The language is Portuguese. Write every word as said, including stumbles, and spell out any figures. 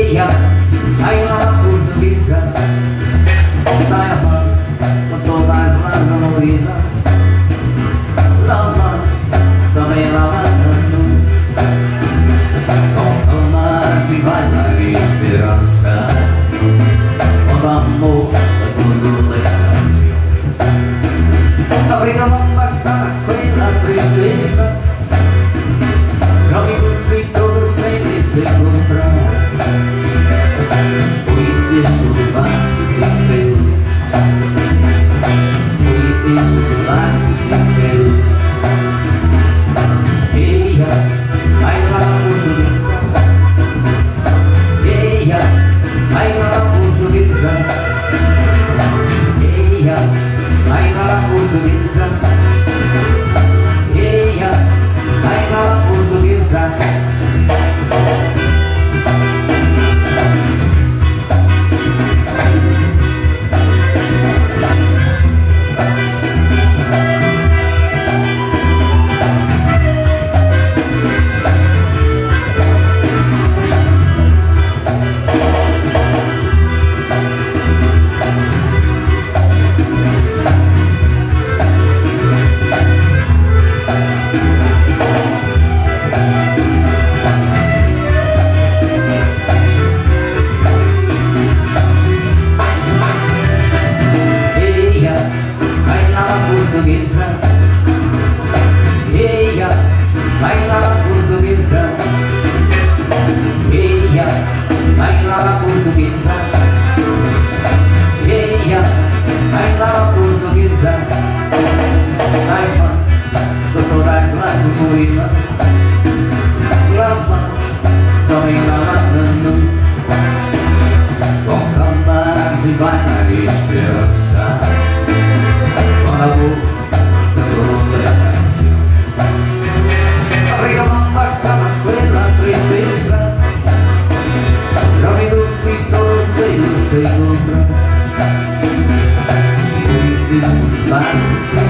ella, hay una portuguesa, está llamando con todas las movidas. La mano, também la mano, com almas e baila de esperança, com amor a tudo lembrança. Abriga a mão passada pela tristeza, amigos e todos sempre se encontram. Fui desculpar-se de meu, fui desculpar-se de meu. Ella, ai lá portuguesa, ella, ai lá portuguesa, ella, ai lá portuguesa, ella, ai lá portuguesa. Portuguesa, ella, baila la portuguesa, ella, baila la portuguesa, ella, baila la portuguesa. Saiba, com todas las movidas, la mano, também la mano, com cantares e baila de esperança, com amor a toda lembrança. Abriga a mão passada pela tristeza, amigos e todos se encontram. Fui desculpar-se